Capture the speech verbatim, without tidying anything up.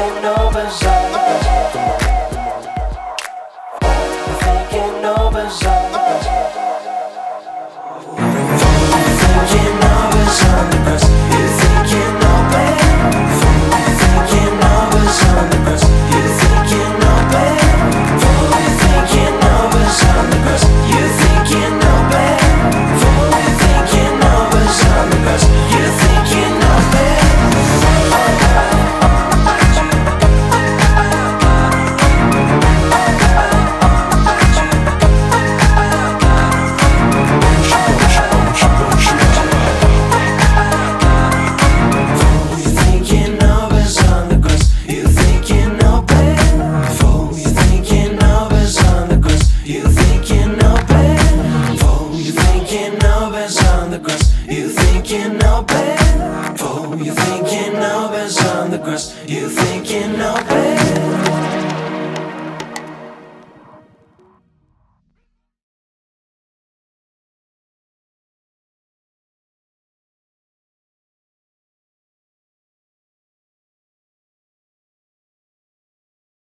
thinking over's on the crust. Thinking over's on the crust. Thinking over's on the crust. You thinking over. Thinking over's on the crust. You thinking over. You thinking over's on the crust. You thinking over. You thinking over's on the crust. You thinking over. You thinking no bad.